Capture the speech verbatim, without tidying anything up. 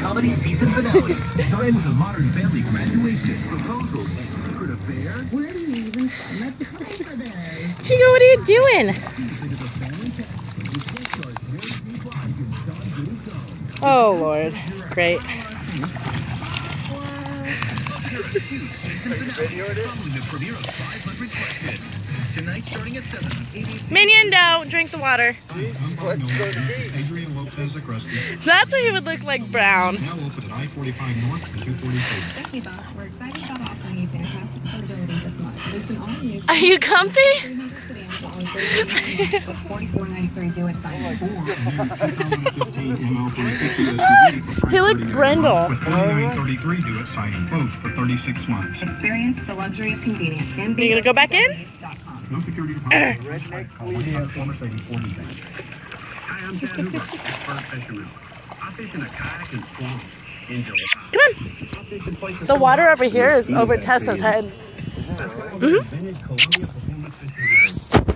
comedy season finale. Signs of modern family graduation, proposals, and secret affair. Where do you even find the time for this? Chico, what are you doing? Oh, Lord. Great. Tonight starting at seven. Minion, don't drink the water. That's what he would look like brown. Now open at I forty-five North and two forty-two. Thank you, Bob. We're excited about offering you fantastic affordability this month. Listen all new. Are you comfy? forty-four ninety-three due at sign. He looks brindle. With forty-nine thirty-three due at signing. Quote for thirty-six months. Experience the luxury of convenience. Are you gonna go back in? No security deposit. Hi, I'm Chad Hoover, expert fisherman. I fish in a kayak and swamps in July. Come on. The water over here is over Tessa's head. Mm-hmm.